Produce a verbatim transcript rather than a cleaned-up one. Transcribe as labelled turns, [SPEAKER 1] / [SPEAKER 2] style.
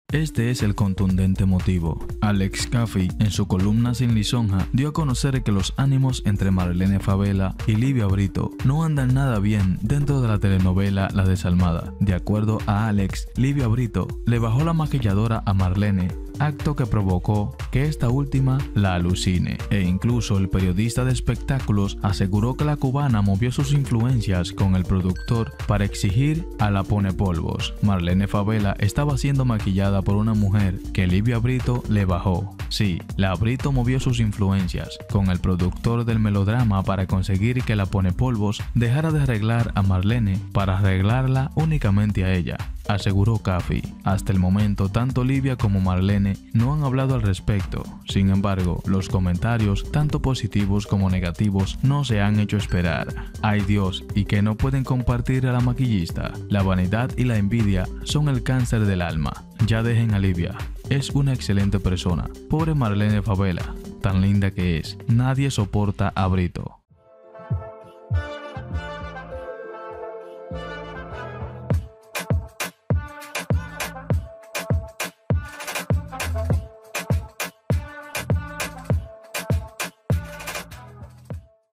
[SPEAKER 1] Este es el contundente motivo. Alex Caffey, en su columna Sin Lisonja, dio a conocer que los ánimos entre Marlene Favela y Livia Brito no andan nada bien dentro de la telenovela La Desalmada. De acuerdo a Alex, Livia Brito le bajó la maquilladora a Marlene, acto que provocó que esta última la alucine, e incluso el periodista de espectáculos aseguró que la cubana movió sus influencias con el productor para exigir a la Ponepolvos. Marlene Favela estaba siendo maquillada por una mujer que Livia Brito le bajó. Sí, la Brito movió sus influencias con el productor del melodrama para conseguir que la Ponepolvos dejara de arreglar a Marlene para arreglarla únicamente a ella, aseguró Caffey. Hasta el momento, tanto Livia como Marlene no han hablado al respecto. Sin embargo, los comentarios, tanto positivos como negativos, no se han hecho esperar. Ay Dios, y que no pueden compartir a la maquillista. La vanidad y la envidia son el cáncer del alma. Ya dejen a Livia. Es una excelente persona. Pobre Marlene Favela, tan linda que es. Nadie soporta a Brito.